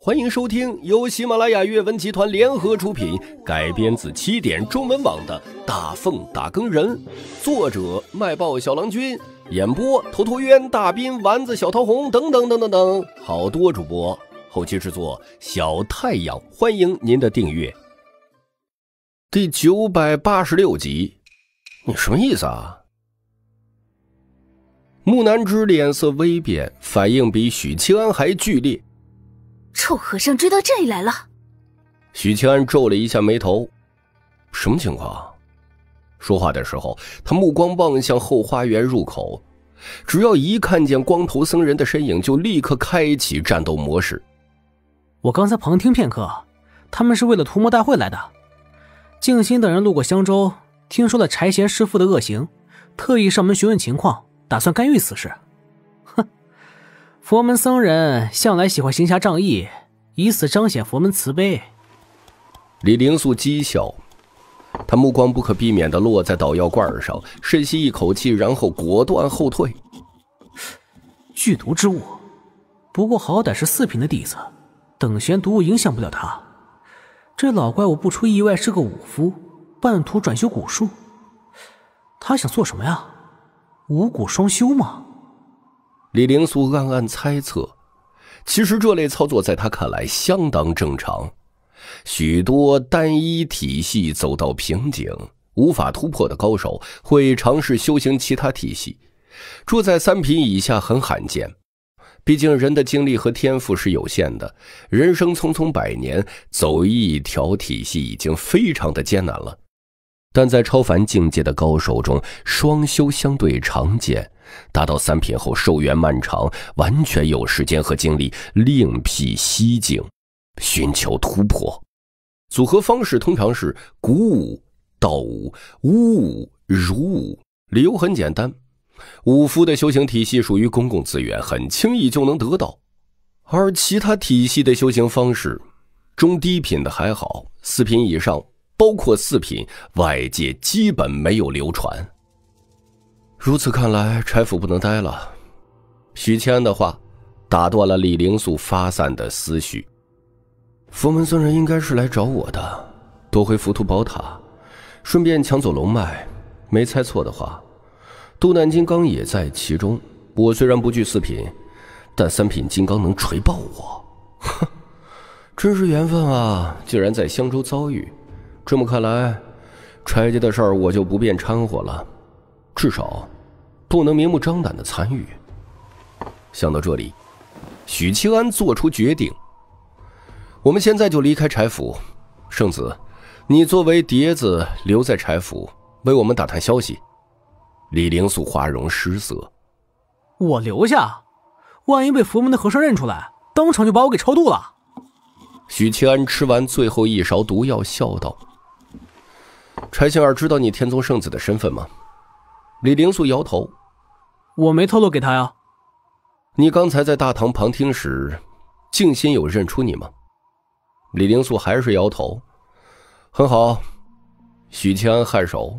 欢迎收听由喜马拉雅阅文集团联合出品，改编自起点中文网的《大凤打更人》，作者卖报小郎君，演播头陀渊、大斌、丸子、小桃红等等等等等，好多主播，后期制作小太阳，欢迎您的订阅。第986集，你什么意思啊？木南之脸色微变，反应比许清安还剧烈。 臭和尚追到这里来了。 许清安皱了一下眉头，什么情况？说话的时候，他目光望向后花园入口，只要一看见光头僧人的身影，就立刻开启战斗模式。 我刚才旁听片刻，他们是为了屠魔大会来的。静心等人路过香洲，听说了柴贤师父的恶行，特意上门询问情况，打算干预此事。哼，佛门僧人向来喜欢行侠仗义，以此彰显佛门慈悲。 李灵素讥笑，他目光不可避免地落在捣药罐上，深吸一口气，然后果断后退。 剧毒之物，不过好歹是4品的弟子，等闲毒物影响不了他。这老怪物不出意外是个武夫，半途转修蛊术。他想做什么呀？五蛊双修吗？ 李灵素暗暗猜测，其实这类操作在他看来相当正常。许多单一体系走到瓶颈无法突破的高手会尝试修行其他体系，这在3品以下很罕见。毕竟人的精力和天赋是有限的，人生匆匆100年，走一条体系已经非常的艰难了。但在超凡境界的高手中，双修相对常见，达到3品后寿元漫长，完全有时间和精力另辟蹊径，寻求突破。组合方式通常是鼓舞、道舞、巫舞、儒舞，理由很简单，武夫的修行体系属于公共资源，很轻易就能得到。而其他体系的修行方式，中低品的还好，4品以上包括4品，外界基本没有流传。如此看来，柴府不能待了。许谦的话打断了李灵素发散的思绪。佛门僧人应该是来找我的，夺回浮屠宝塔，顺便抢走龙脉。没猜错的话，渡难金刚也在其中。我虽然不惧4品，但3品金刚能锤爆我。哼，真是缘分啊，竟然在香洲遭遇。这么看来，柴家的事儿我就不便掺和了，至少不能明目张胆的参与。想到这里，许清安做出决定，我们现在就离开柴府。圣子，你作为碟子留在柴府，为我们打探消息。李灵素花容失色， 我留下？万一被佛门的和尚认出来，当场就把我给超度了。 许清安吃完最后一勺毒药，笑道：柴杏儿知道你天宗圣子的身份吗？李灵素摇头， 我没透露给他呀。 你刚才在大堂旁听时，静心有认出你吗？李灵素还是摇头。很好。许清安颔首，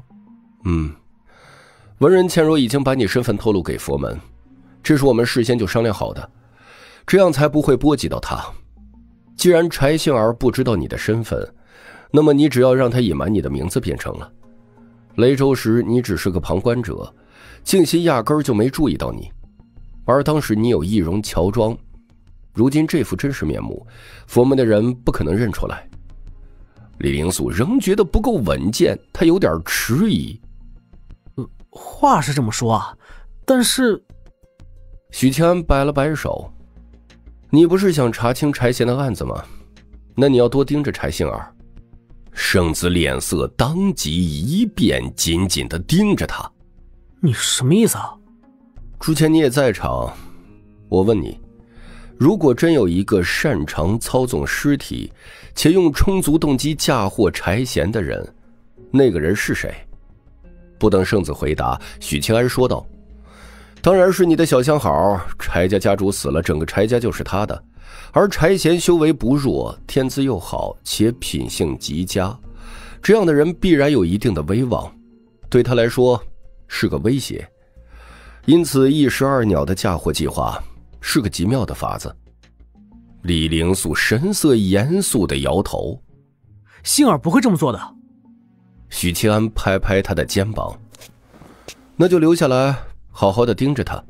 文人倩若已经把你身份透露给佛门，这是我们事先就商量好的，这样才不会波及到他。既然柴杏儿不知道你的身份，那么你只要让他隐瞒你的名字便成了。雷州时你只是个旁观者，静心压根儿就没注意到你，而当时你有易容乔装，如今这副真实面目，佛门的人不可能认出来。李灵素仍觉得不够稳健，他有点迟疑。 话是这么说啊，但是…… 许清安摆了摆手，你不是想查清柴贤的案子吗？那你要多盯着柴杏儿。圣子脸色当即一变，紧紧地盯着他。 你什么意思啊？ 之前你也在场，我问你，如果真有一个擅长操纵尸体且用充足动机嫁祸柴贤的人，那个人是谁？不等圣子回答，许清安说道：当然是你的小相好，柴家家主死了，整个柴家就是他的。而柴贤修为不弱，天资又好，且品性极佳，这样的人必然有一定的威望，对他来说是个威胁。因此一石二鸟的嫁祸计划是个极妙的法子。 李灵素神色严肃地摇头：“ 星儿不会这么做的。” 许七安拍拍他的肩膀：“那就留下来，好好的盯着他。”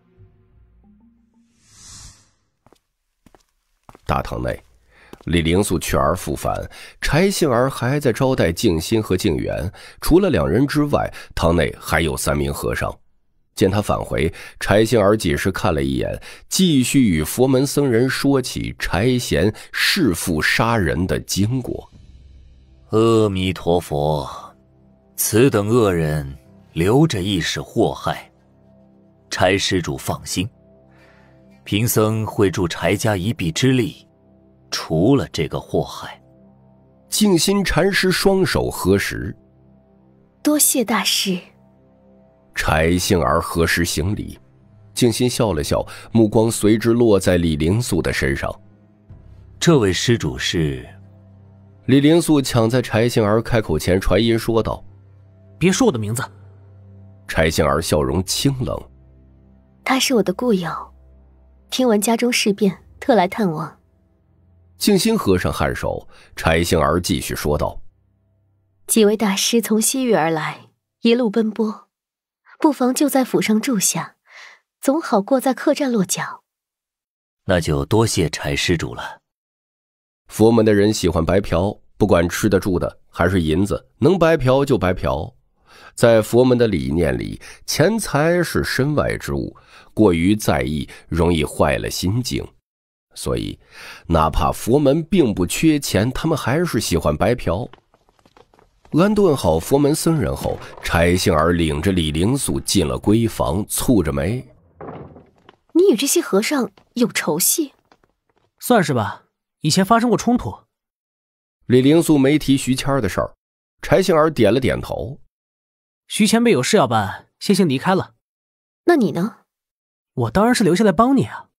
大堂内，李灵素去而复返，柴杏儿还在招待静心和静远。除了2人之外，堂内还有3名和尚。见他返回，柴杏儿仅是看了一眼，继续与佛门僧人说起柴贤弑父杀人的经过。 阿弥陀佛，此等恶人留着亦是祸害。柴施主放心，贫僧会助柴家一臂之力，除了这个祸害。 静心禅师双手合十：“ 多谢大师。” 柴杏儿合十行礼，静心笑了笑，目光随之落在李灵素的身上。 这位施主是？ 李灵素抢在柴杏儿开口前传音说道：“ 别说我的名字。” 柴杏儿笑容清冷：“ 他是我的故友，听闻家中事变，特来探望。” 静心和尚颔首，柴杏儿继续说道：“ 几位大师从西域而来，一路奔波，不妨就在府上住下，总好过在客栈落脚。” 那就多谢柴施主了。 佛门的人喜欢白嫖，不管吃的住的还是银子，能白嫖就白嫖。在佛门的理念里，钱财是身外之物，过于在意容易坏了心境。所以哪怕佛门并不缺钱，他们还是喜欢白嫖。安顿好佛门僧人后，柴杏儿领着李灵素进了闺房，蹙着眉：“ 你与这些和尚有仇隙？”“ 算是吧，以前发生过冲突。” 李灵素没提徐谦的事儿，柴杏儿点了点头：“ 徐前辈有事要办，先离开了。”“ 那你呢？”“ 我当然是留下来帮你啊。”“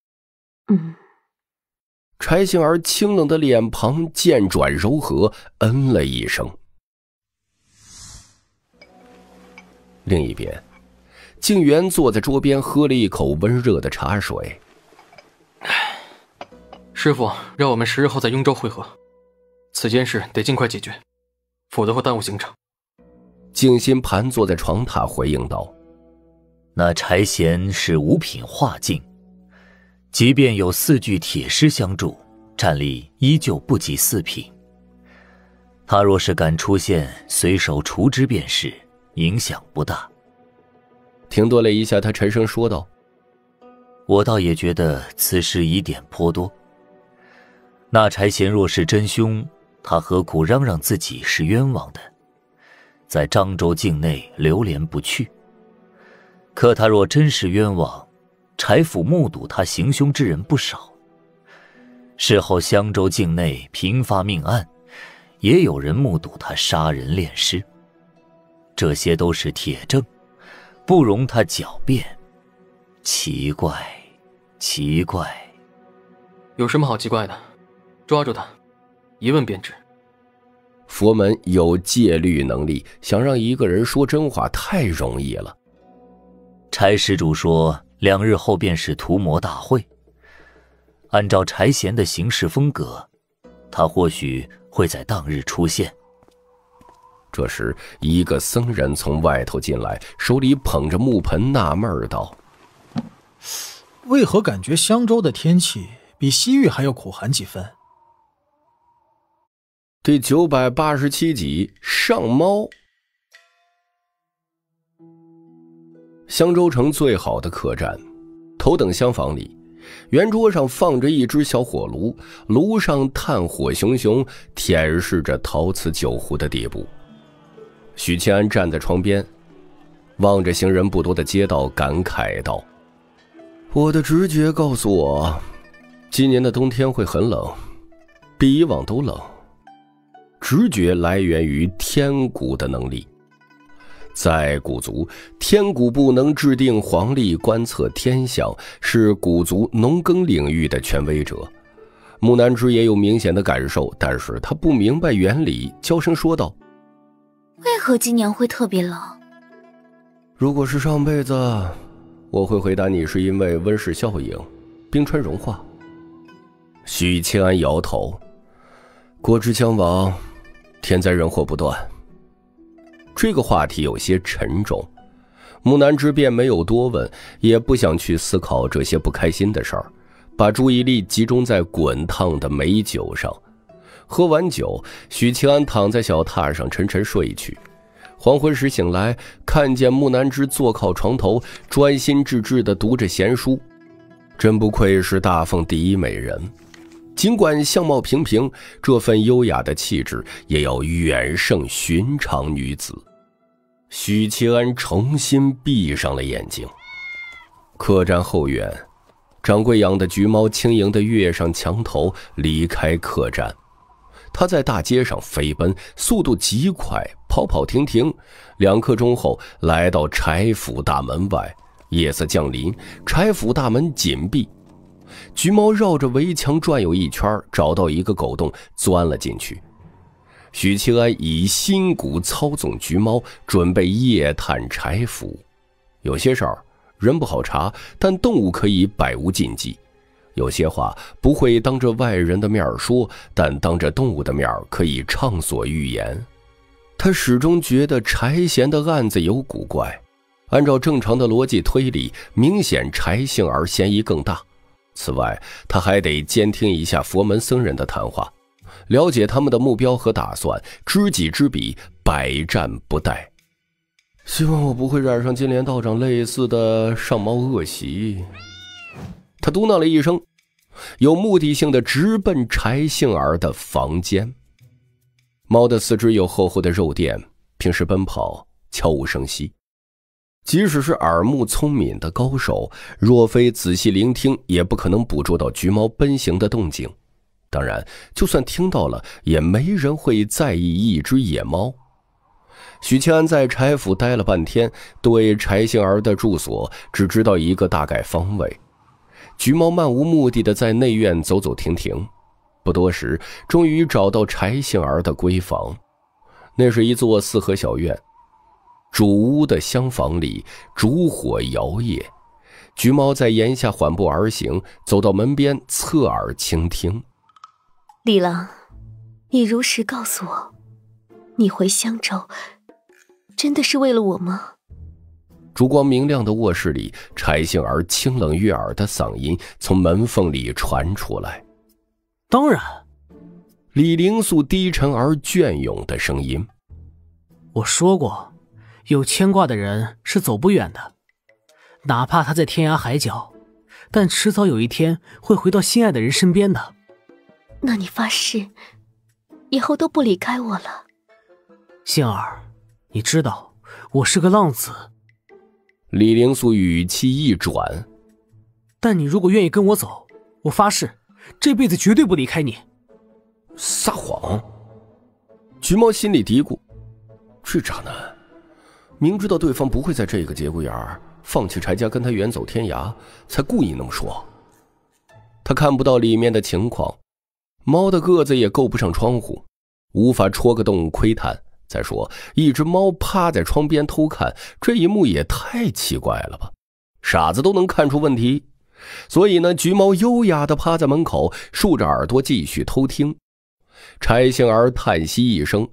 柴杏儿清冷的脸庞渐转柔和，嗯了一声。另一边，静元坐在桌边喝了一口温热的茶水。 “师父让我们10日后在雍州会合，此件事得尽快解决，否则会耽误行程。” 静心盘坐在床榻回应道：“ 那柴贤是5品化境，即便有4具铁狮相助，战力依旧不及4品。他若是敢出现，随手除之便是，影响不大。” 停顿了一下，他沉声说道：“ 我倒也觉得此事疑点颇多。那柴贤若是真凶，他何苦嚷嚷自己是冤枉的，在漳州境内流连不去？可他若真是冤枉，柴府目睹他行凶之人不少。事后襄州境内频发命案，也有人目睹他杀人炼尸，这些都是铁证，不容他狡辩。奇怪，奇怪。”“ 有什么好奇怪的？抓住他，一问便知。” 佛门有戒律能力，想让一个人说真话太容易了。 柴施主说2日后便是屠魔大会，按照柴贤的行事风格，他或许会在当日出现。 这时，一个僧人从外头进来，手里捧着木盆，纳闷道：“ 为何感觉襄州的天气比西域还要苦寒几分？” 第987集上猫。襄州城最好的客栈，头等厢房里，圆桌上放着一只小火炉，炉上炭火熊熊，舔舐着陶瓷酒壶的底部。许七安站在窗边，望着行人不多的街道，感慨道：“我的直觉告诉我，今年的冬天会很冷，比以往都冷。直觉来源于天蛊的能力。在蛊族，天蛊部能制定黄历，观测天象，是蛊族农耕领域的权威者。木南枝也有明显的感受，但是他不明白原理，娇声说道：“ 为何今年会特别冷？” 如果是上辈子，我会回答你是因为温室效应，冰川融化。 许清安摇头，国之将亡，天灾人祸不断。这个话题有些沉重，木南之便没有多问，也不想去思考这些不开心的事儿，把注意力集中在滚烫的美酒上。喝完酒，许清安躺在小榻上沉沉睡去。黄昏时醒来，看见木南之坐靠床头，专心致志地读着闲书，真不愧是大凤第一美人。尽管相貌平平，这份优雅的气质也要远胜寻常女子。许清安重新闭上了眼睛。客栈后院，掌柜养的橘猫轻盈地跃上墙头，离开客栈。他在大街上飞奔，速度极快，跑跑停停。2刻钟后，来到柴府大门外。夜色降临，柴府大门紧闭。橘猫绕着围墙转悠一圈，找到一个狗洞，钻了进去。许清安以心骨操纵橘猫，准备夜探柴府。有些事儿人不好查，但动物可以百无禁忌。有些话不会当着外人的面说，但当着动物的面可以畅所欲言。他始终觉得柴贤的案子有古怪，按照正常的逻辑推理，明显柴杏儿嫌疑更大。此外，他还得监听一下佛门僧人的谈话，了解他们的目标和打算，知己知彼，百战不殆。希望我不会染上金莲道长类似的上猫恶习。他嘟囔了一声，有目的性的直奔柴杏儿的房间。猫的四肢有厚厚的肉垫，平时奔跑悄无声息。即使是耳目聪敏的高手，若非仔细聆听，也不可能捕捉到橘猫奔行的动静。当然，就算听到了，也没人会在意一只野猫。许清安在柴府待了半天，对柴杏儿的住所只知道一个大概方位。橘猫漫无目的地在内院走走停停，不多时，终于找到柴杏儿的闺房。那是一座4合小院，主屋的厢房里烛火摇曳。橘猫在檐下缓步而行，走到门边，侧耳倾听。 李郎，你如实告诉我，你回襄州真的是为了我吗？ 烛光明亮的卧室里，柴杏儿清冷悦耳的嗓音从门缝里传出来。 当然。 李灵素低沉而隽永的声音。 我说过，有牵挂的人是走不远的，哪怕他在天涯海角，但迟早有一天会回到心爱的人身边的。 那你发誓以后都不离开我了？ 杏儿，你知道我是个浪子。 李灵素语气一转， 但你如果愿意跟我走，我发誓这辈子绝对不离开你。 撒谎！橘猫心里嘀咕，这渣男明知道对方不会在这个节骨眼儿放弃柴家跟他远走天涯，才故意那么说。他看不到里面的情况，猫的个子也够不上窗户，无法戳个洞窥探。再说，一只猫趴在窗边偷看，这一幕也太奇怪了吧，傻子都能看出问题。所以呢，橘猫优雅地趴在门口，竖着耳朵继续偷听。柴杏儿叹息一声，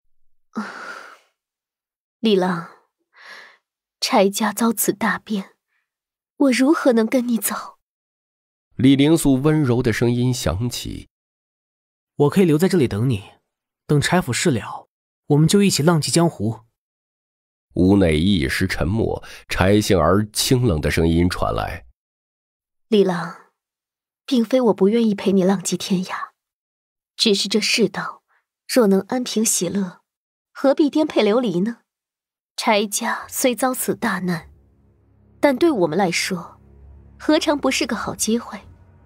李郎，柴家遭此大变，我如何能跟你走？ 李灵素温柔的声音响起， 我可以留在这里等你，等柴府事了，我们就一起浪迹江湖。 屋内一时沉默，柴杏儿清冷的声音传来， 李郎，并非我不愿意陪你浪迹天涯，只是这世道若能安平喜乐，何必颠沛流离呢？柴家虽遭此大难，但对我们来说何尝不是个好机会？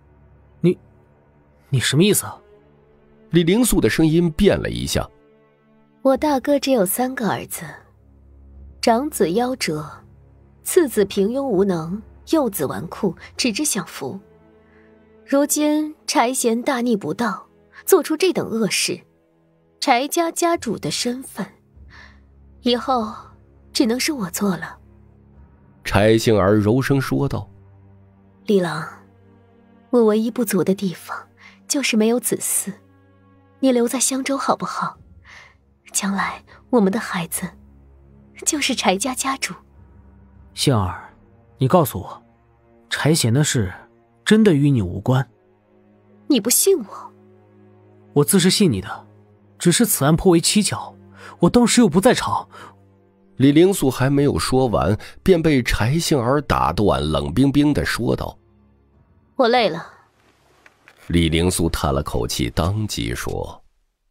你什么意思啊？ 李灵素的声音变了一下， 我大哥只有3个儿子，长子夭折，次子平庸无能，幼子纨绔，只知享福。如今柴贤大逆不道，做出这等恶事，柴家家主的身份，以后只能是我做了。 柴杏儿柔声说道， 李郎，我唯一不足的地方， 就是没有子嗣，你留在襄州好不好？将来我们的孩子就是柴家家主。 杏儿，你告诉我，柴贤的事真的与你无关？ 你不信我？ 我自是信你的，只是此案颇为蹊跷，我当时又不在场。 李灵素还没有说完，便被柴杏儿打断，冷冰冰地说道： 我累了。 李灵素叹了口气，当即说：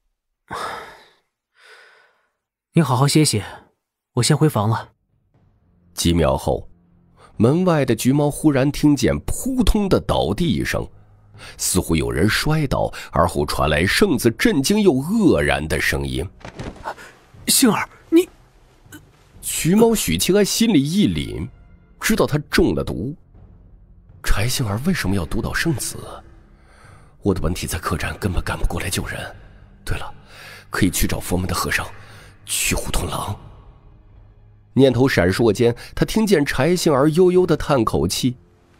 你好好歇歇，我先回房了。 几秒后，门外的橘猫忽然听见扑通的倒地一声，似乎有人摔倒，而后传来圣子震惊又愕然的声音： 杏儿，你…… 橘猫许清安心里一凛，知道他中了毒。柴杏儿为什么要毒倒圣子？我的本体在客栈根本赶不过来救人。对了，可以去找佛门的和尚，去胡同廊。念头闪烁间，他听见柴杏儿悠悠地叹口气：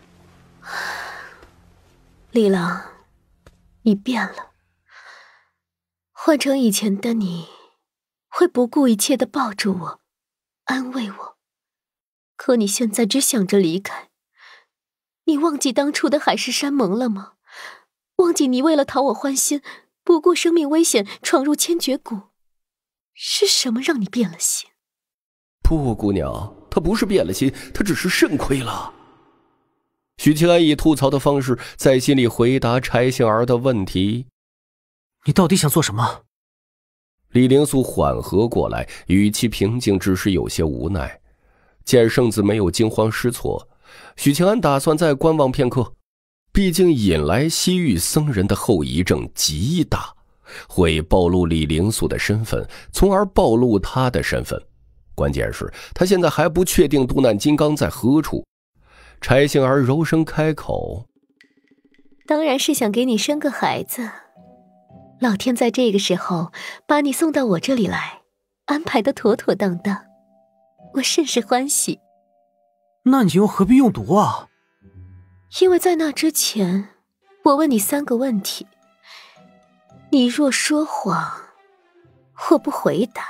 李郎，你变了。换成以前的你，会不顾一切地抱住我，安慰我。可你现在只想着离开。你忘记当初的海誓山盟了吗？忘记你为了讨我欢心，不顾生命危险闯入千绝谷，是什么让你变了心？ 不，姑娘，他不是变了心，他只是肾亏了。许清安以吐槽的方式在心里回答柴杏儿的问题： 你到底想做什么？ 李灵素缓和过来，语气平静，只是有些无奈。见圣子没有惊慌失措，许清安打算再观望片刻，毕竟引来西域僧人的后遗症极大，会暴露李灵素的身份，从而暴露他的身份。关键是他现在还不确定渡难金刚在何处。柴杏儿柔声开口： 当然是想给你生个孩子。老天在这个时候把你送到我这里来，安排得妥妥当当，我甚是欢喜。 那你又何必用毒啊？ 因为在那之前，我问你3个问题，你若说谎，我不回答，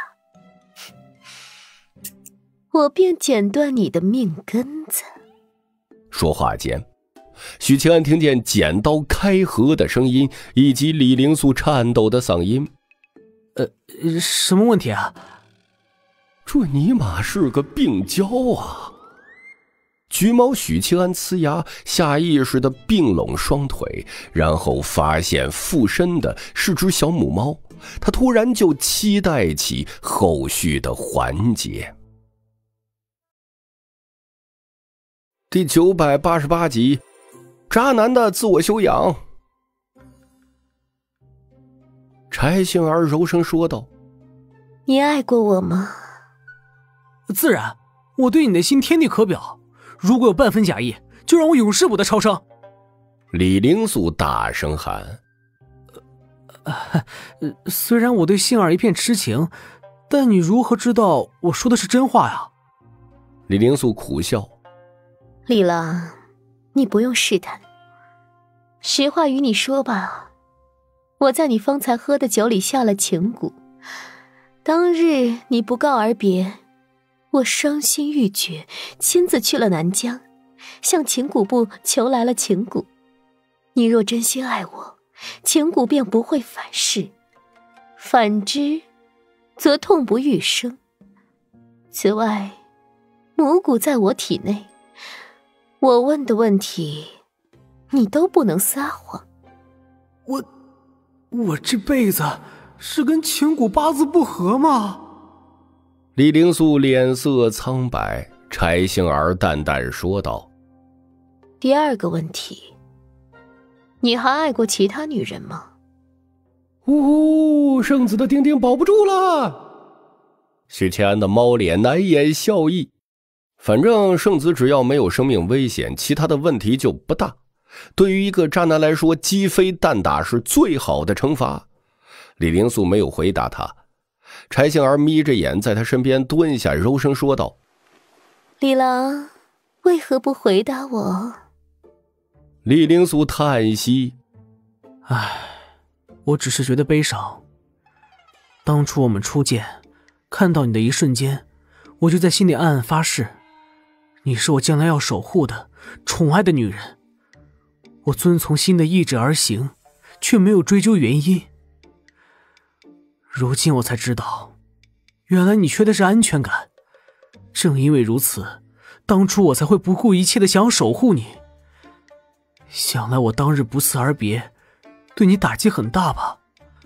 我便剪断你的命根子。 说话间，许清安听见剪刀开合的声音，以及李灵素颤抖的嗓音： 什么问题啊？ 这尼玛是个病娇啊！橘猫许清安呲牙，下意识地并拢双腿，然后发现附身的是只小母猫，他突然就期待起后续的环节。第988集，渣男的自我修养。柴杏儿柔声说道： 你爱过我吗？ 自然，我对你的心天地可表，如果有半分假意，就让我永世不得超生。 李灵素大声喊： 虽然我对杏儿一片痴情，但你如何知道我说的是真话呀？ 李灵素苦笑： 李郎，你不用试探。实话与你说吧，我在你方才喝的酒里下了情蛊。当日你不告而别，我伤心欲绝，亲自去了南疆，向情蛊部求来了情蛊。你若真心爱我，情蛊便不会反噬，反之则痛不欲生。此外，母蛊在我体内，我问的问题你都不能撒谎。 我这辈子是跟情蛊八字不合吗？ 李灵素脸色苍白，柴杏儿淡淡说道： 第2个问题，你还爱过其他女人吗？ 呜，圣子的丁丁保不住了。许清安的猫脸难掩笑意。反正圣子只要没有生命危险，其他的问题就不大。对于一个渣男来说，鸡飞蛋打是最好的惩罚。李灵素没有回答他，柴杏儿眯着眼在他身边蹲下，柔声说道： 李郎，为何不回答我？ 李灵素叹息： 我只是觉得悲伤。当初我们初见，看到你的一瞬间，我就在心里暗暗发誓，你是我将来要守护的、宠爱的女人。我遵从心的意志而行，却没有追究原因。如今我才知道，原来你缺的是安全感。正因为如此，当初我才会不顾一切的想要守护你。想来我当日不辞而别，对你打击很大吧？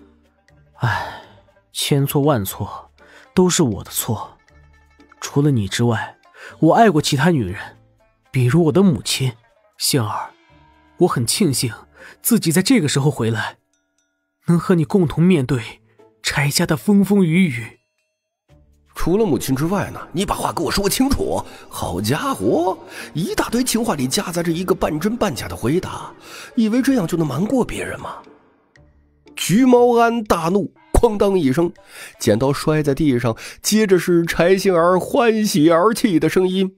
千错万错，都是我的错。除了你之外，我爱过其他女人，比如我的母亲杏儿。我很庆幸自己在这个时候回来，能和你共同面对柴家的风风雨雨。 除了母亲之外呢？你把话给我说清楚。好家伙，一大堆情话里夹杂着一个半真半假的回答，以为这样就能瞒过别人吗？橘猫安大怒，哐当一声，剪刀摔在地上，接着是柴杏儿欢喜而泣的声音：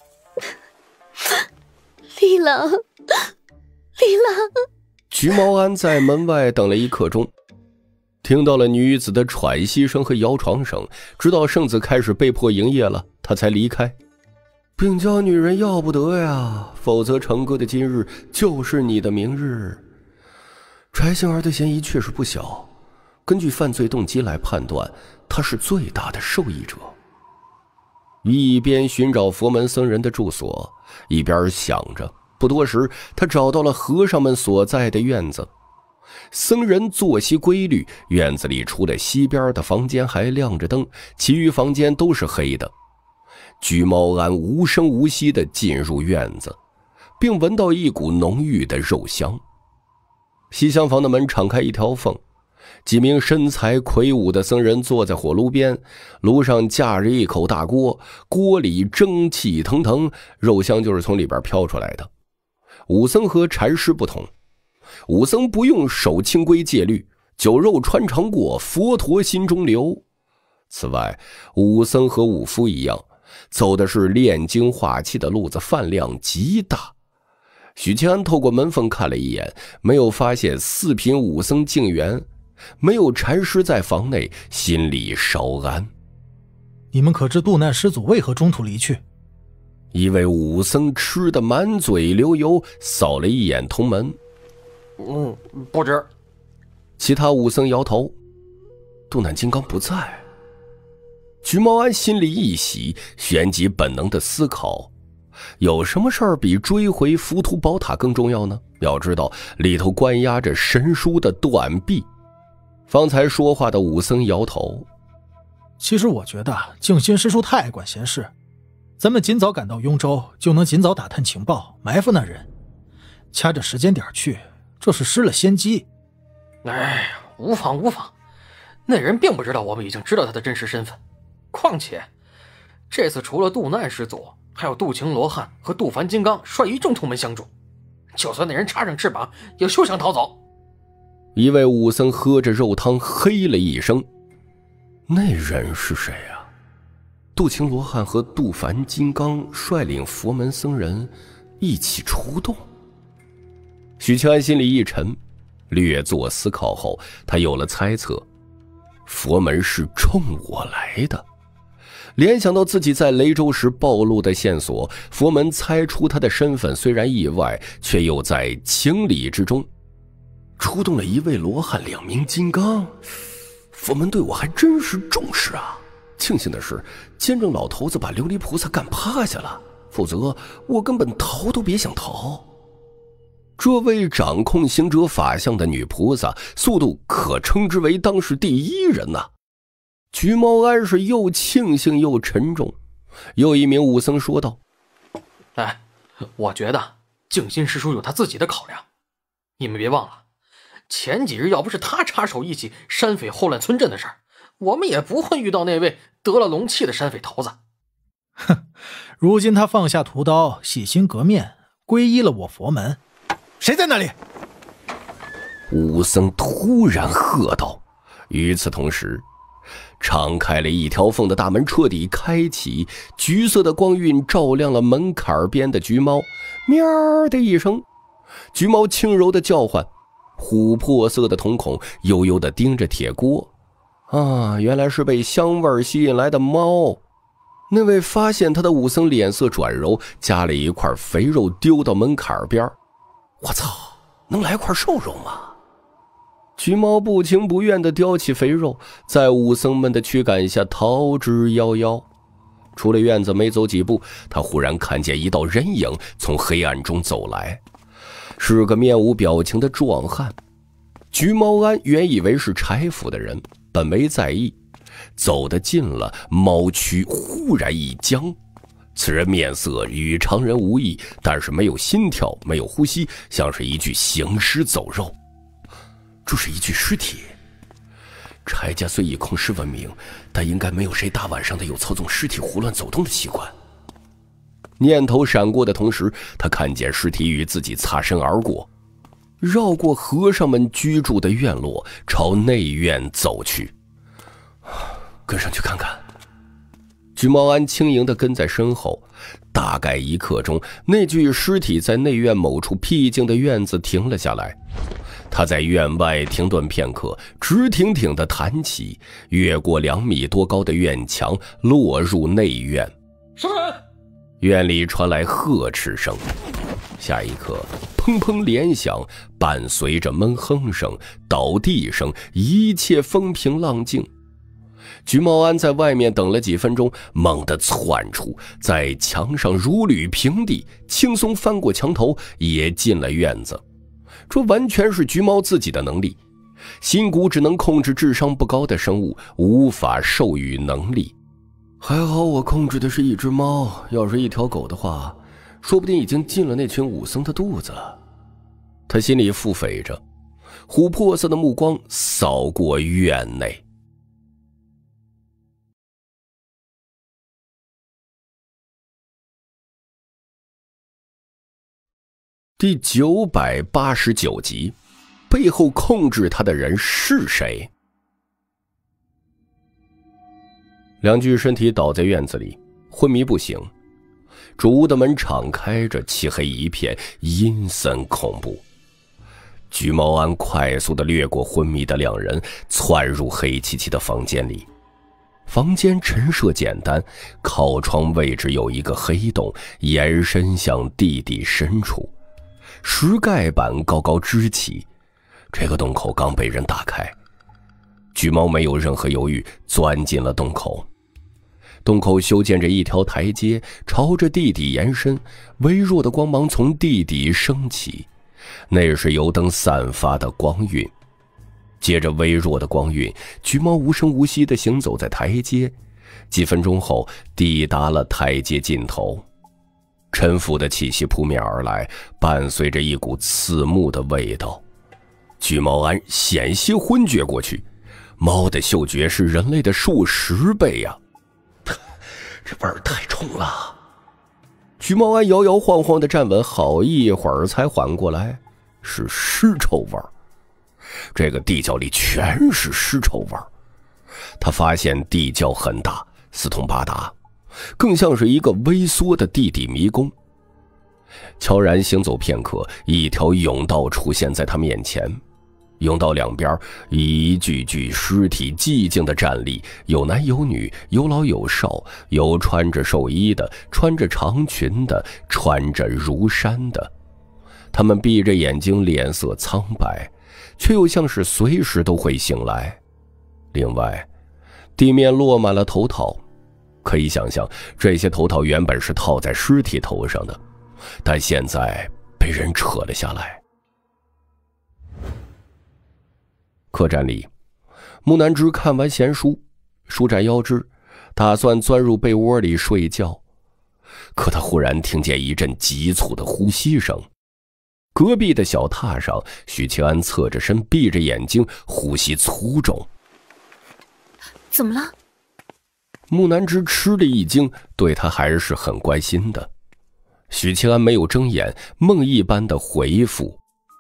李郎，李郎。 橘猫安在门外等了1刻钟，听到了女子的喘息声和摇床声，知道圣子开始被迫营业了，他才离开。病娇女人要不得呀，否则成哥的今日就是你的明日。柴杏儿的嫌疑确实不小，根据犯罪动机来判断，他是最大的受益者。一边寻找佛门僧人的住所，一边想着，不多时他找到了和尚们所在的院子。僧人作息规律，院子里除了西边的房间还亮着灯，其余房间都是黑的。橘猫安无声无息地进入院子，并闻到一股浓郁的肉香。西厢房的门敞开一条缝，几名身材魁梧的僧人坐在火炉边，炉上架着一口大锅，锅里蒸汽腾腾，肉香就是从里边飘出来的。武僧和禅师不同，武僧不用守清规戒律，酒肉穿肠过，佛陀心中留。此外，武僧和武夫一样，走的是炼精化气的路子，饭量极大。许清安透过门缝看了一眼，没有发现4品武僧净园，没有禅师在房内，心里稍安。 你们可知渡难师祖为何中途离去？ 一位武僧吃得满嘴流油，扫了一眼同门。 不知。 其他武僧摇头。渡难金刚不在。橘猫安心里一喜，旋即本能的思考，有什么事儿比追回浮屠宝塔更重要呢？要知道里头关押着神书的断臂。方才说话的武僧摇头。 其实我觉得静心师叔太爱管闲事，咱们尽早赶到雍州，就能尽早打探情报，埋伏那人。掐着时间点去，这是失了先机。 无妨无妨，那人并不知道我们已经知道他的真实身份。况且这次除了渡难师祖，还有渡情罗汉和渡凡金刚率一众同门相助，就算那人插上翅膀，也休想逃走。 一位武僧喝着肉汤嘿了一声。那人是谁啊？渡情罗汉和渡凡金刚率领佛门僧人一起出动。许清安心里一沉，略作思考后，他有了猜测，佛门是冲我来的。联想到自己在雷州时暴露的线索，佛门猜出他的身份虽然意外，却又在情理之中。出动了1位罗汉2名金刚，佛门对我还真是重视啊。庆幸的是，监正老头子把琉璃菩萨干趴下了，否则我根本逃都别想逃。这位掌控行者法相的女菩萨，速度可称之为当世第1人呐。橘猫安是又庆幸又沉重。又一名武僧说道： 我觉得静心师叔有他自己的考量。你们别忘了，前几日要不是他插手一起山匪后乱村镇的事儿，我们也不会遇到那位得了龙气的山匪头子。 如今他放下屠刀，洗心革面，皈依了我佛门。谁在那里？ 武僧突然喝道。与此同时，敞开了一条缝的大门彻底开启，橘色的光晕照亮了门槛边的橘猫。喵的一声，橘猫轻柔的叫唤， 琥珀色的瞳孔悠悠地盯着铁锅。啊，原来是被香味吸引来的猫。那位发现他的武僧脸色转柔，夹了一块肥肉丢到门槛边。我操，能来块瘦肉吗？橘猫不情不愿地叼起肥肉，在武僧们的驱赶下逃之夭夭。出了院子没走几步，他忽然看见一道人影从黑暗中走来，是个面无表情的壮汉。橘猫安原以为是柴府的人，本没在意，走得近了，猫躯忽然一僵。此人面色与常人无异，但是没有心跳，没有呼吸，像是一具行尸走肉。这是一具尸体。柴家虽以控尸闻名，但应该没有谁大晚上的有操纵尸体胡乱走动的习惯。念头闪过的同时，他看见尸体与自己擦身而过，绕过和尚们居住的院落，朝内院走去。跟上去看看。橘猫安轻盈地跟在身后，大概一刻钟，那具尸体在内院某处僻静的院子停了下来。他在院外停顿片刻，直挺挺地弹起，越过2米多高的院墙，落入内院。 什么人？ 院里传来呵斥声，下一刻砰砰连响，伴随着闷哼声、倒地声，一切风平浪静。橘猫安在外面等了几分钟，猛地窜出，在墙上如履平地，轻松翻过墙头，也进了院子。这完全是橘猫自己的能力，新谷只能控制智商不高的生物，无法授予能力。还好我控制的是一只猫，要是一条狗的话，说不定已经进了那群武僧的肚子。他心里腹诽着，琥珀色的目光扫过院内。第989集，背后控制他的人是谁？2具身体倒在院子里，昏迷不醒。主屋的门敞开着，漆黑一片，阴森恐怖。橘猫安快速地掠过昏迷的2人，窜入黑漆漆的房间里。房间陈设简单，靠窗位置有一个黑洞，延伸向地底深处。石盖板高高支起，这个洞口刚被人打开。橘猫没有任何犹豫，钻进了洞口。洞口修建着一条台阶，朝着地底延伸，微弱的光芒从地底升起，那是油灯散发的光晕。借着微弱的光晕，橘猫无声无息地行走在台阶，几分钟后抵达了台阶尽头。沉腐的气息扑面而来，伴随着一股刺目的味道。橘猫安险些昏厥过去，猫的嗅觉是人类的数10倍呀！这味儿太冲了。橘猫安摇摇晃晃地站稳，好一会儿才缓过来，是尸臭味儿。这个地窖里全是尸臭味儿。他发现地窖很大，四通八达，更像是一个微缩的地底迷宫。悄然行走片刻，一条甬道出现在他面前。甬道两边一具具尸体寂静地站立，有男有女，有老有少，有穿着寿衣的，穿着长裙的，穿着儒衫的。他们闭着眼睛，脸色苍白，却又像是随时都会醒来。另外，地面落满了头套，可以想象这些头套原本是套在尸体头上的，但现在被人扯了下来。客栈里，木南枝看完闲书，舒展腰肢，打算钻入被窝里睡觉。可他忽然听见一阵急促的呼吸声。隔壁的小榻上，许清安侧着身，闭着眼睛，呼吸粗重。 怎么了？ 木南枝吃了一惊，对他还是很关心的。许清安没有睁眼，梦一般的回复：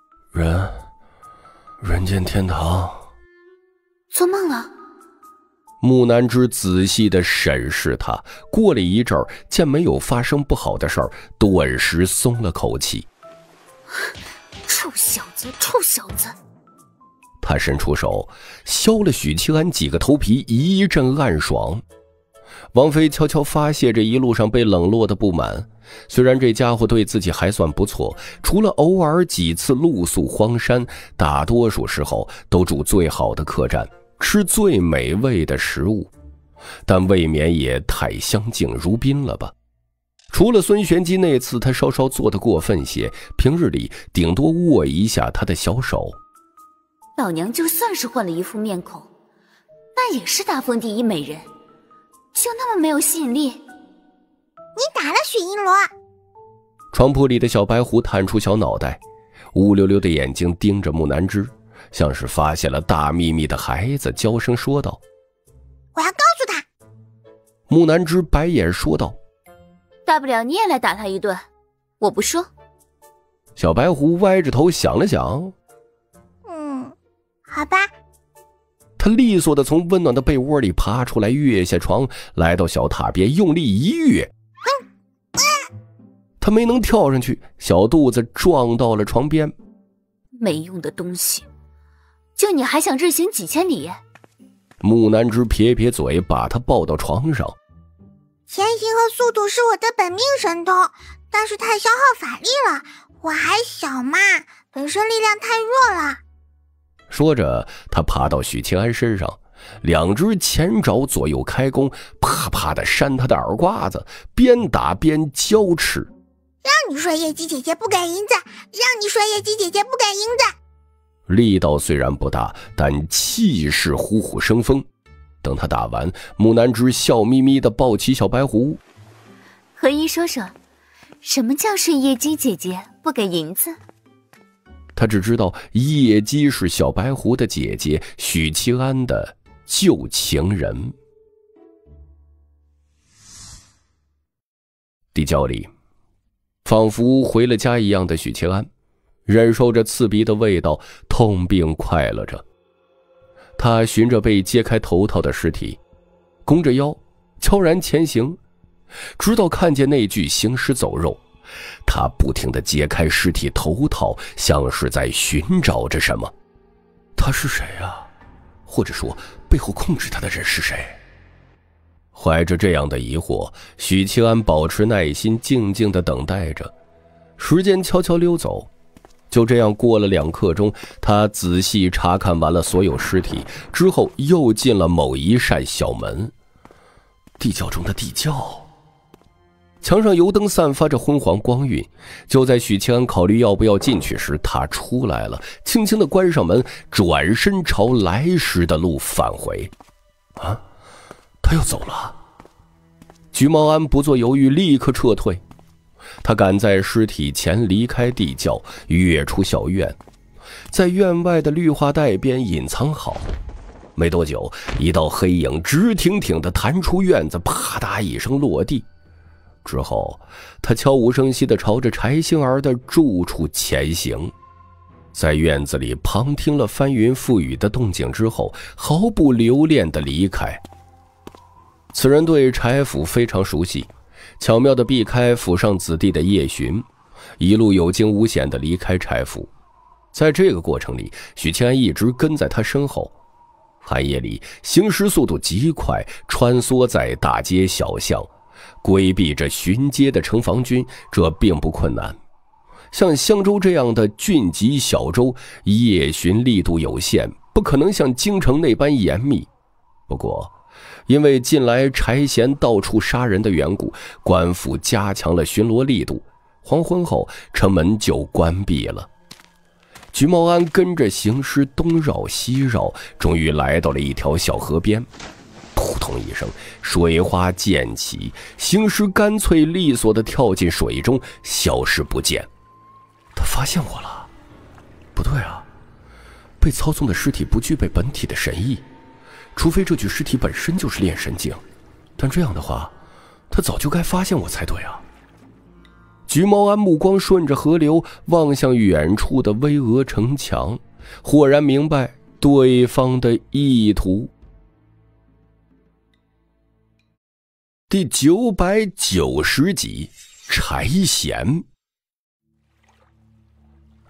人间天堂。 做梦了。 木南枝仔细地审视他，过了一阵儿，见没有发生不好的事儿，顿时松了口气。 臭小子，臭小子！ 他伸出手削了许七安几个头皮，一阵暗爽。王妃悄悄发泄着一路上被冷落的不满，虽然这家伙对自己还算不错，除了偶尔几次露宿荒山，大多数时候都住最好的客栈，吃最美味的食物，但未免也太相敬如宾了吧。除了孙玄机那次他稍稍做得过分些，平日里顶多握一下他的小手。 老娘就算是换了一副面孔，那也是大风第一美人，就那么没有吸引力？ 你打了许璎珞。 床铺里的小白狐探出小脑袋，乌溜溜的眼睛盯着木南枝，像是发现了大秘密的孩子，娇声说道： 我要告诉他。 木南枝白眼说道： 大不了你也来打他一顿，我不说。 小白狐歪着头想了想， 好吧。 他利索地从温暖的被窝里爬出来，跃下床，来到小榻边，用力一跃。他没能跳上去，小肚子撞到了床边。 没用的东西，就你还想日行几千里？ 木南枝撇撇嘴，把他抱到床上。 前行和速度是我的本命神通，但是太消耗法力了，我还小嘛，本身力量太弱了。 说着，他爬到许清安身上，两只前爪左右开弓，啪啪地扇他的耳刮子，边打边娇斥： 让你说夜姬姐姐不给银子，让你说夜姬姐姐不给银子。 力道虽然不大，但气势虎虎生风。等他打完，木南枝笑眯眯地抱起小白狐： 和一说说，什么叫是夜姬姐姐不给银子？ 他只知道夜姬是小白狐的姐姐，许七安的旧情人。地窖里，仿佛回了家一样的许七安，忍受着刺鼻的味道，痛并快乐着。他循着被揭开头套的尸体，弓着腰，悄然前行，直到看见那具行尸走肉。他不停地揭开尸体头套，像是在寻找着什么。他是谁啊？或者说，背后控制他的人是谁？怀着这样的疑惑，许七安保持耐心，静静地等待着。时间悄悄溜走，就这样过了2刻钟，他仔细查看完了所有尸体之后，又进了某一扇小门。地窖中的地窖。墙上油灯散发着昏黄光晕，就在许清安考虑要不要进去时，他出来了，轻轻地关上门，转身朝来时的路返回。啊，他又走了。菊茂安不做犹豫，立刻撤退。他赶在尸体前离开地窖，跃出小院，在院外的绿化带边隐藏好。没多久，一道黑影直挺挺地弹出院子，啪嗒一声落地。之后，他悄无声息地朝着柴星儿的住处前行，在院子里旁听了翻云覆雨的动静之后，毫不留恋地离开。此人对柴府非常熟悉，巧妙地避开府上子弟的夜巡，一路有惊无险地离开柴府。在这个过程里，许清安一直跟在他身后。寒夜里，行尸速度极快，穿梭在大街小巷，规避着巡街的城防军，这并不困难。像襄州这样的郡级小州，夜巡力度有限，不可能像京城那般严密。不过，因为近来柴贤到处杀人的缘故，官府加强了巡逻力度，黄昏后城门就关闭了。菊茂安跟着行尸东绕西绕，终于来到了一条小河边。扑通一声，水花溅起，行尸干脆利索地跳进水中，消失不见。他发现我了？不对啊，被操纵的尸体不具备本体的神意，除非这具尸体本身就是炼神境，但这样的话，他早就该发现我才对啊。菊茂安目光顺着河流望向远处的巍峨城墙，豁然明白对方的意图。第990集，柴贤。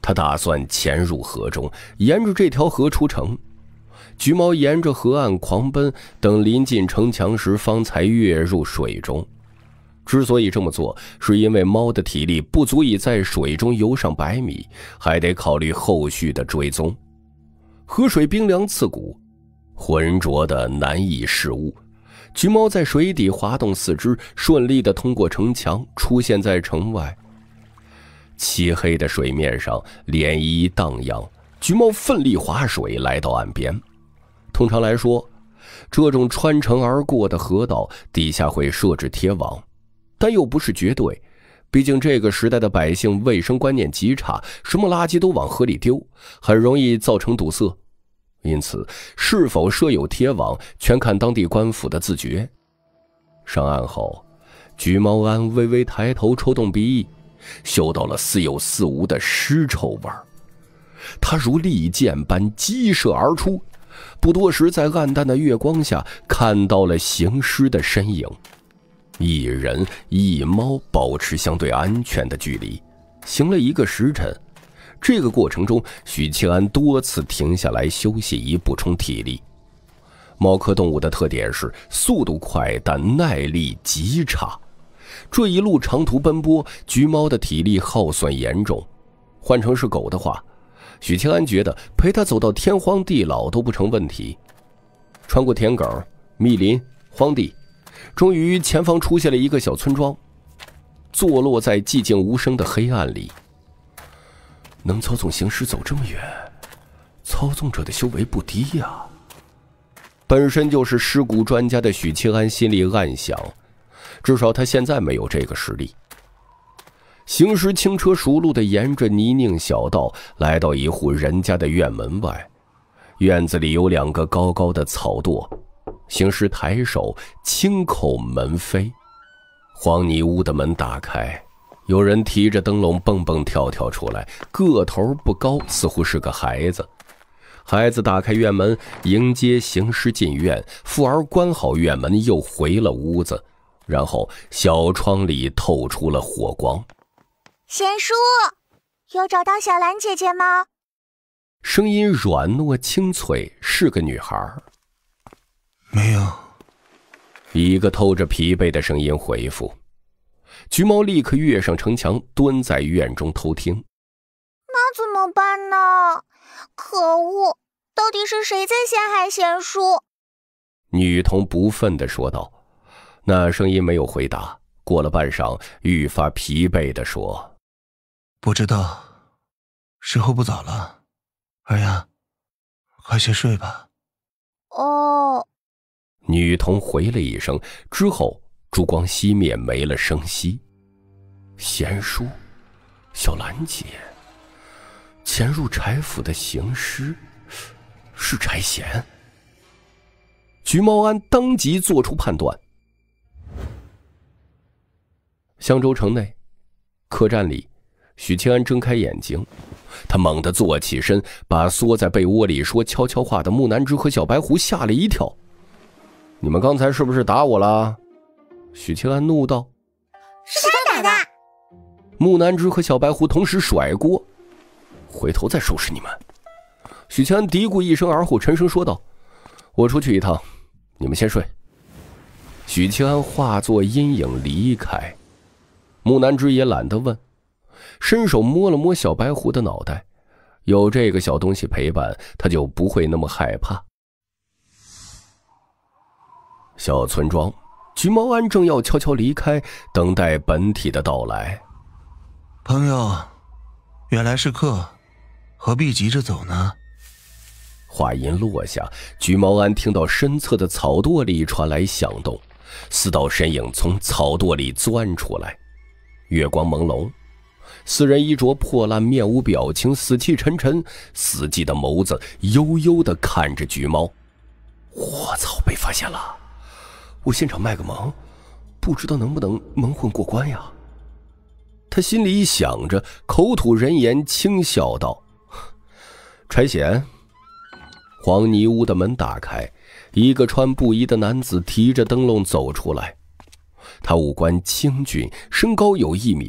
他打算潜入河中，沿着这条河出城。橘猫沿着河岸狂奔，等临近城墙时方才跃入水中。之所以这么做，是因为猫的体力不足以在水中游上100米，还得考虑后续的追踪。河水冰凉刺骨，浑浊的难以视物。橘猫在水底滑动四肢，顺利地通过城墙，出现在城外。漆黑的水面上涟漪荡漾，橘猫奋力划水来到岸边。通常来说，这种穿城而过的河道底下会设置铁网，但又不是绝对，毕竟这个时代的百姓卫生观念极差，什么垃圾都往河里丢，很容易造成堵塞。因此是否设有铁网全看当地官府的自觉。上岸后，橘猫安微微抬头抽动鼻翼，嗅到了似有似无的尸臭味儿。他如利箭般激射而出，不多时在暗淡的月光下看到了行尸的身影。一人一猫保持相对安全的距离，行了1个时辰。这个过程中，许庆安多次停下来休息以补充体力。猫科动物的特点是速度快，但耐力极差。这一路长途奔波，橘猫的体力耗损严重。换成是狗的话，许庆安觉得陪它走到天荒地老都不成问题。穿过田埂、密林、荒地，终于前方出现了一个小村庄，坐落在寂静无声的黑暗里。能操纵行尸走这么远，操纵者的修为不低呀。本身就是尸骨专家的许庆安心里暗想，至少他现在没有这个实力。行尸轻车熟路地沿着泥泞小道来到一户人家的院门外，院子里有2个高高的草垛，行尸抬手轻叩门扉，黄泥屋的门打开，有人提着灯笼蹦蹦跳跳出来，个头不高，似乎是个孩子。孩子打开院门迎接行尸进院，富儿关好院门又回了屋子，然后小窗里透出了火光。 贤叔，有找到小兰姐姐吗？ 声音软糯清脆，是个女孩。 没有。 一个透着疲惫的声音回复。橘猫立刻跃上城墙，蹲在院中偷听。 那怎么办呢？可恶，到底是谁在陷害贤叔？ 女童不忿地说道。那声音没有回答，过了半晌，愈发疲惫地说： 不知道，时候不早了，儿呀，快些睡吧。 哦。 女童回了一声，之后烛光熄灭，没了声息。贤叔，小兰姐，潜入柴府的行尸是柴贤。橘猫安当即做出判断。香州城内客栈里，许清安睁开眼睛，他猛地坐起身，把缩在被窝里说悄悄话的木南枝和小白狐吓了一跳。你们刚才是不是打我了？许清安怒道。 是他打的。 木南枝和小白狐同时甩锅。回头再收拾你们。许清安嘀咕一声，而后沉声说道：我出去一趟，你们先睡。许清安化作阴影离开。木南枝也懒得问，伸手摸了摸小白狐的脑袋，有这个小东西陪伴，他就不会那么害怕。小村庄，橘猫安正要悄悄离开，等待本体的到来。 朋友，原来是客，何必急着走呢？ 话音落下，橘猫安听到身侧的草垛里传来响动，4道身影从草垛里钻出来。月光朦胧，4人衣着破烂，面无表情，死气沉沉，死寂的眸子悠悠地看着橘猫。我操，被发现了！我现场卖个萌，不知道能不能蒙混过关呀？他心里想着，口吐人言，轻笑道：柴贤。黄泥屋的门打开，一个穿布衣的男子提着灯笼走出来。他五官清俊，身高有1.8米，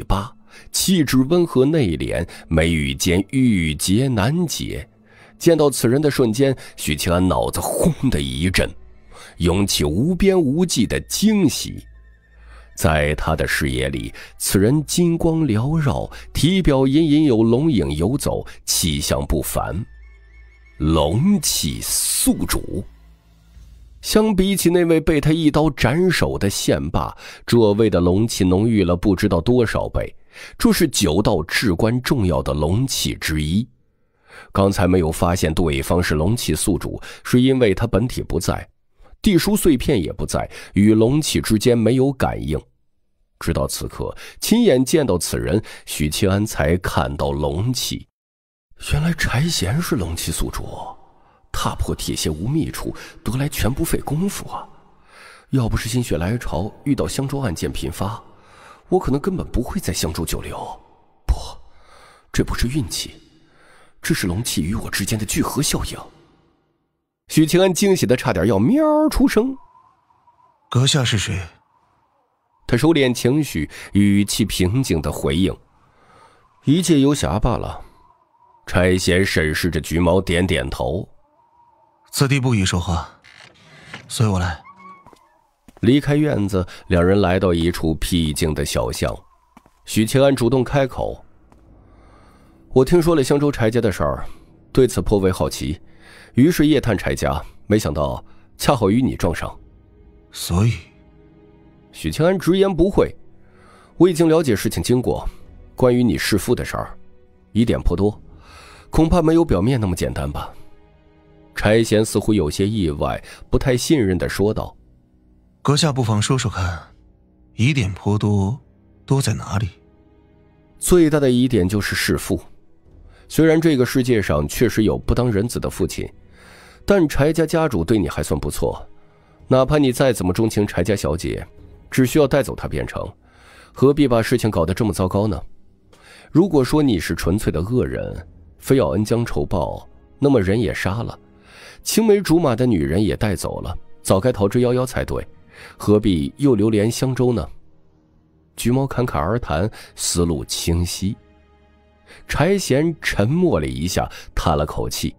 气质温和内敛，眉宇间郁结难解。见到此人的瞬间，许清安脑子轰的一震，涌起无边无际的惊喜。在他的视野里，此人金光缭绕，体表隐隐有龙影游走，气象不凡。龙气宿主。相比起那位被他一刀斩首的县霸，这位的龙气浓郁了不知道多少倍，这是9道至关重要的龙气之一。刚才没有发现对方是龙气宿主，是因为他本体不在，地书碎片也不在，与龙气之间没有感应。直到此刻亲眼见到此人，许清安才看到龙气。原来柴贤是龙气宿主，踏破铁鞋无觅处，得来全不费功夫啊！要不是心血来潮遇到襄州案件频发，我可能根本不会在襄州久留。不，这不是运气，这是龙气与我之间的聚合效应。许清安惊喜的差点要喵出声。 阁下是谁？ 他收敛情绪，语气平静的回应：一介游侠罢了。柴贤审视着橘猫，点点头。 此地不宜说话，随我来。 离开院子，两人来到一处僻静的小巷。许清安主动开口：我听说了襄州柴家的事儿，对此颇为好奇，于是夜探柴家，没想到恰好与你撞上。 所以许清安直言不讳：我已经了解事情经过，关于你弑父的事儿，疑点颇多，恐怕没有表面那么简单吧。柴贤似乎有些意外，不太信任地说道： 阁下不妨说说看，疑点颇多，多在哪里？ 最大的疑点就是弑父。虽然这个世界上确实有不当人子的父亲，但柴家家主对你还算不错，哪怕你再怎么钟情柴家小姐，只需要带走她便成，何必把事情搞得这么糟糕呢？如果说你是纯粹的恶人，非要恩将仇报，那么人也杀了，青梅竹马的女人也带走了，早该逃之夭夭才对，何必又流连襄州呢？橘猫侃侃而谈，思路清晰。柴贤沉默了一下，叹了口气：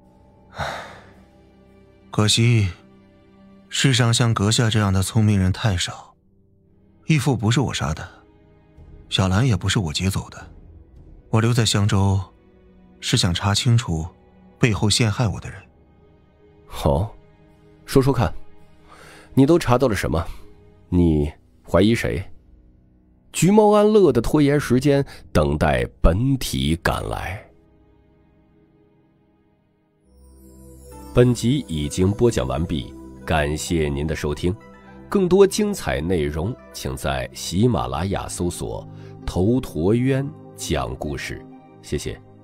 可惜世上像阁下这样的聪明人太少。义父不是我杀的，小兰也不是我劫走的，我留在襄州是想查清楚背后陷害我的人。 好，说说看，你都查到了什么？你怀疑谁？橘猫安乐地拖延时间，等待本体赶来。本集已经播讲完毕，感谢您的收听。更多精彩内容，请在喜马拉雅搜索“头陀渊讲故事”。谢谢。